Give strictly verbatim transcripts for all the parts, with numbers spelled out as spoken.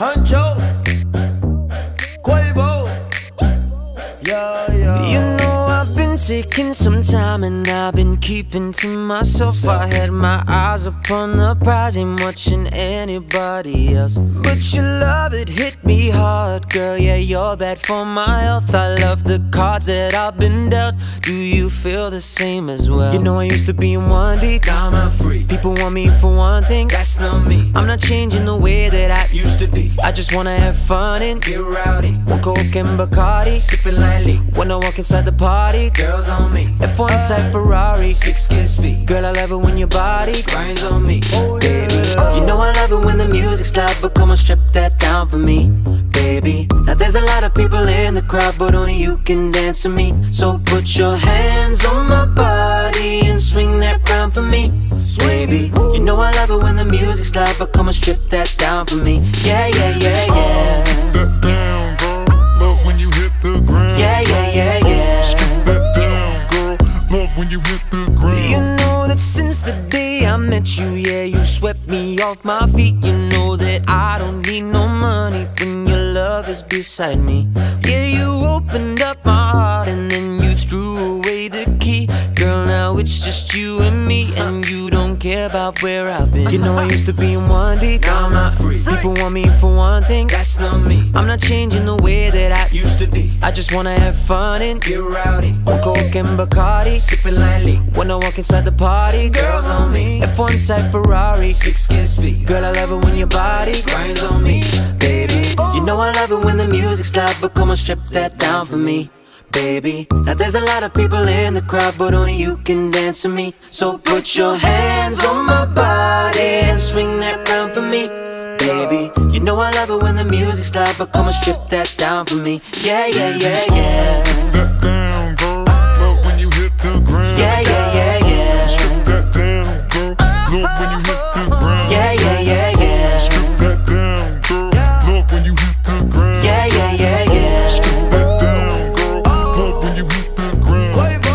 Huncho, Quavo, yeah, yeah. You know I've been taking some time and I've been keeping to myself. I had my eyes upon the prize, ain't watching anybody else. But your love, it hit me hard, girl, yeah, you're bad for my health. I love the cards that I've been dealt. Do you feel the same as well? You know I used to be in one deep, now I'm free. People want me for one thing, That's not me. I'm not changing the way that I Used to be. I just wanna have fun and Get rowdy. one Coke and Bacardi. Sipping lightly. When I walk inside the party, Girls on me. F one type Ferrari. Six skid speed. Girl, I love it when your body Grinds on me. baby. You know I love it when the music's loud, but come on, strip that down for me, baby. Now there's a lot of people in the crowd, but only you can dance to me. So put your hands on my body and swing that crown for me, baby. You know I love it when the music's loud, but come on, strip that down for me. Yeah, yeah, yeah, yeah. That down, girl. Love when you hit the ground. Yeah, yeah, yeah, yeah. Strip that down, girl. Love when you hit the ground. You know that since the day I met you, yeah, you swept me off my feet. You know that I don't need no money when your love is beside me. Yeah, you opened up my heart and then you threw away the key. Girl, now it's just you and me, and you don't care about where I've been. You know I used to be in one deep, Now I'm not free. people want me for one thing, That's not me. I'm not changing the way that I Used to be. I just wanna have fun and Get rowdy. one Coke and Bacardi. Sipping lightly. When I walk inside the party, Girls on me. F one type Ferrari. Six skid speed. Girl, I love it when your body Grinds on me. baby. You know I love it when the music's loud, but come on, strip that down for me, baby. Now there's a lot of people in the crowd, but only you can dance to me. So put your hands on my body and swing that crown for me, baby. You know I love it when the music's loud, but come on, strip that down for me. Yeah, yeah, yeah, yeah. That down, girl. Love when you hit the ground. Yeah, yeah, yeah, yeah. Strip that down, girl. Love when you hit the ground. Yeah, yeah, yeah, yeah. Strip that down, girl. Love when you hit the ground. Yeah, yeah, yeah, yeah. Strip that down, girl. Love when you hit the ground.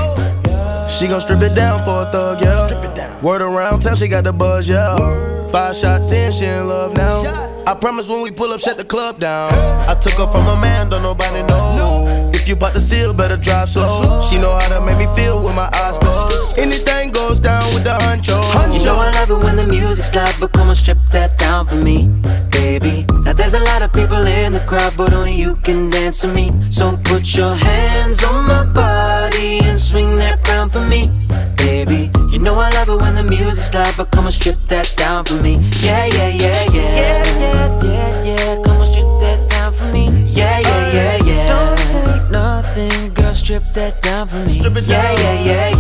Quavo. She gon' strip it down for a thug, yeah. Strip it down. Word around town, she got the buzz, yeah. Five shots in, she in love now. I promise when we pull up, shut the club down. I took her from a man, don't nobody know. If you bout to seal, better drive slow. She know how to make me feel with my eyes closed. Anything goes down with the huncho. You know I love it when the music's loud, but come on, strip that down for me, baby. Now there's a lot of people in the crowd, but only you can dance to me. So put your hands on my body and swing that crown for me, baby. You know I love it when the music's loud, but come on, strip that down for me. Yeah, yeah, yeah, yeah. Yeah, yeah, yeah, yeah. Come on, strip that down for me. Yeah, yeah, yeah, yeah. Don't say nothing, girl, strip that down for me. Strip it down. Yeah, yeah, yeah,